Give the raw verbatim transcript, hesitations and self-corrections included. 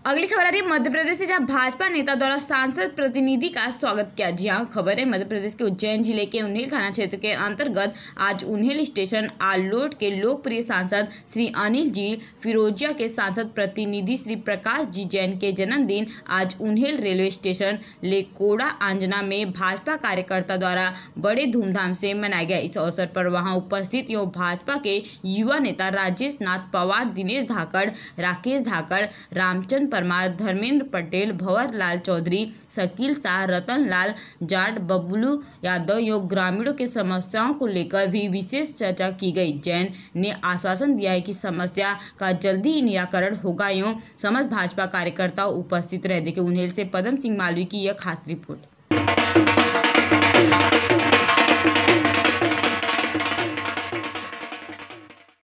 अगली खबर आ रही है मध्य प्रदेश से, जहां भाजपा नेता द्वारा सांसद प्रतिनिधि का स्वागत किया। जी हां, खबर है मध्य प्रदेश के उज्जैन जिले के उन्हेल थाना क्षेत्र के अंतर्गत आज उन्हेल स्टेशन आलोट के लोकप्रिय सांसद श्री अनिल जी फिरोजिया के सांसद प्रतिनिधि श्री प्रकाश जी जैन के जन्मदिन आज उन्हेल रेलवे स्टेशन लेकोड़ा आंजना में भाजपा कार्यकर्ता द्वारा बड़े धूमधाम से मनाया गया। इस अवसर पर वहां उपस्थित युवा भाजपा के युवा नेता राजेश नाथ पवार, दिनेश धाकड़, राकेश धाकड़, रामचंद्र परमार, धर्मेंद्र पटेल, भंवर लाल चौधरी, शकील शाह, रतन लाल जाट, बबलू यादव योग ग्रामीणों की समस्याओं को लेकर भी विशेष चर्चा की गई। जैन ने आश्वासन दिया है कि समस्या का जल्दी ही निराकरण होगा। यूं समस्त भाजपा कार्यकर्ता उपस्थित रहे। देखिए उन्हेल से पदम सिंह मालवी की यह खास रिपोर्ट।